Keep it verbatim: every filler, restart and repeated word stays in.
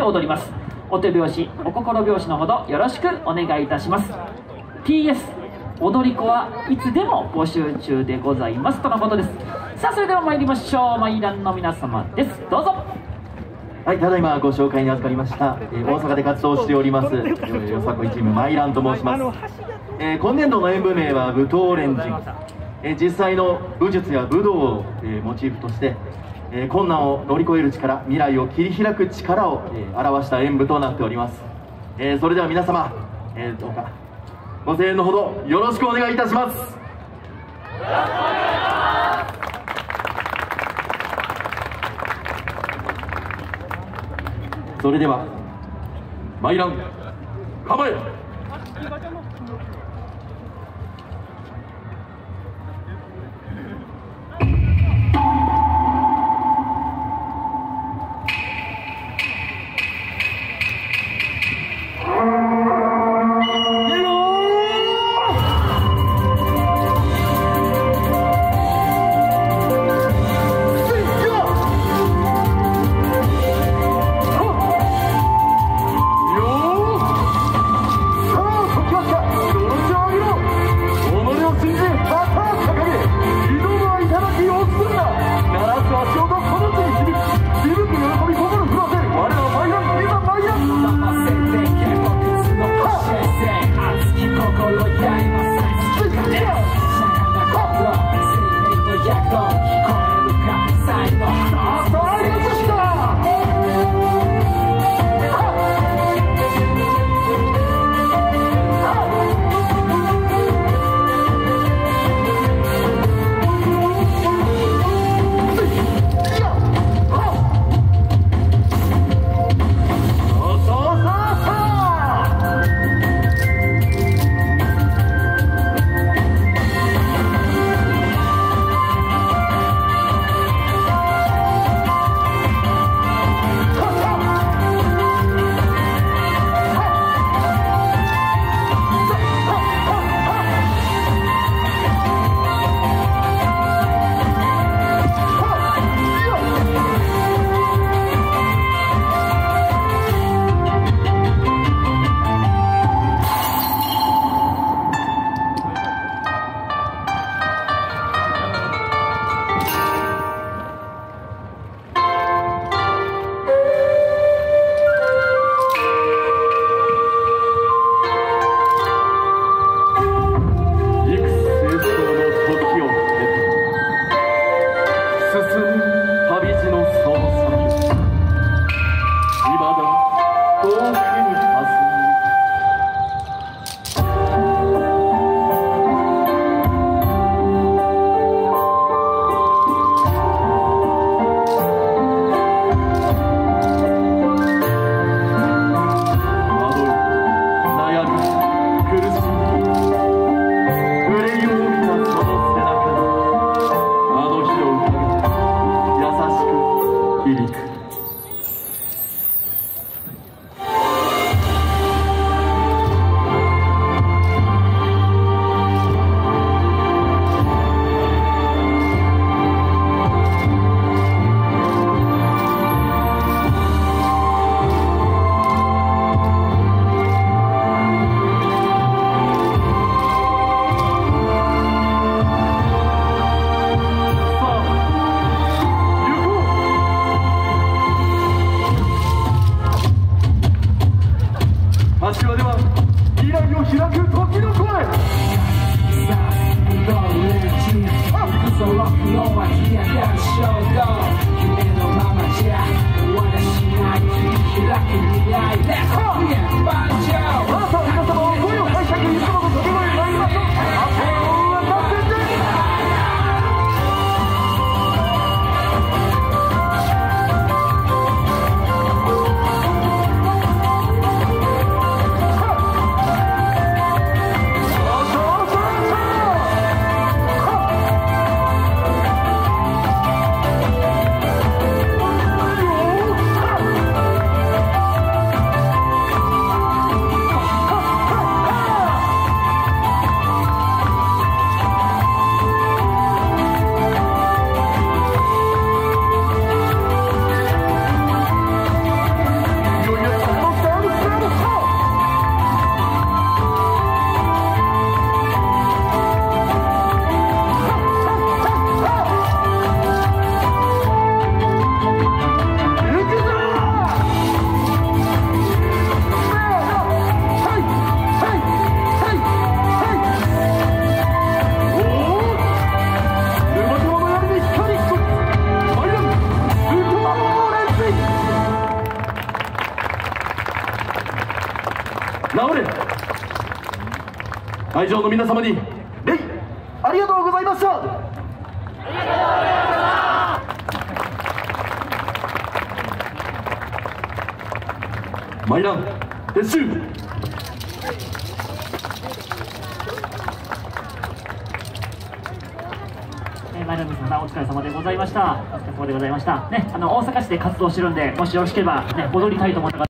で踊ります。お手拍子、お心拍子のほどよろしくお願いいたします。 ピーエス 踊り子はいつでも募集中でございますとのことです。さあそれでは参りましょう。マイランの皆様です。どうぞ。 はい、ただいまご紹介に預かりました、えー、大阪で活動しております、えー、よさこいチームマイランと申します。えー、今年度の演舞名は舞踏連人、えー、実際の武術や武道を、えー、モチーフとして、えー、困難を乗り越える力、未来を切り開く力を、えー、表した演舞となっております。えー、それでは皆様、えー、どうかご声援のほどよろしくお願いいたします。それではマイラン構え。 治れ。会場の皆様に礼ありがとうございました。マイラン撤収。 マイランさんお疲れ様でございました。お疲れ様でございました。ね、あの大阪市で活動してるんで、もしよろしければね、踊りたいと思った方